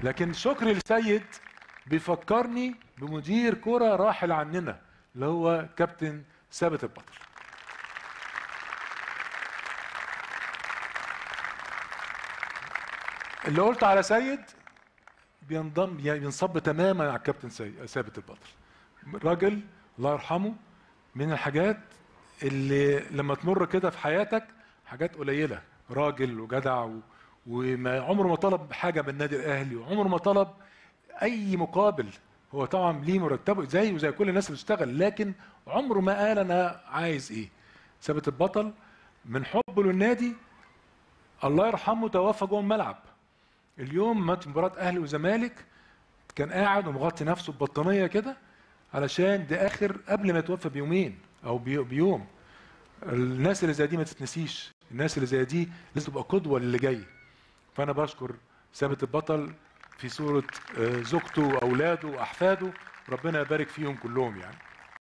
لكن شكري لسيد بيفكرني بمدير كرة راحل عننا اللي هو كابتن ثابت البطل. اللي قلت على سيد بينصب تماما على الكابتن ثابت البطل. راجل الله يرحمه، من الحاجات اللي لما تمر كده في حياتك حاجات قليله، راجل وجدع وما عمره ما طلب حاجه من النادي الاهلي، وعمره ما طلب اي مقابل. هو طبعا ليه مرتبه زيه وزي كل الناس اللي بتشتغل، لكن عمره ما قال انا عايز ايه. ثابت البطل من حبه للنادي الله يرحمه توفى جوه الملعب. اليوم ماتش مباراه اهلي وزمالك كان قاعد ومغطي نفسه ببطانيه كده علشان ده اخر قبل ما يتوفى بيومين او بيوم. الناس اللي زي دي ما تتنسيش، الناس اللي زي دي لازم تبقى قدوه للي جاي. فانا بشكر ثابت البطل في صوره زوجته واولاده واحفاده، ربنا يبارك فيهم كلهم يعني.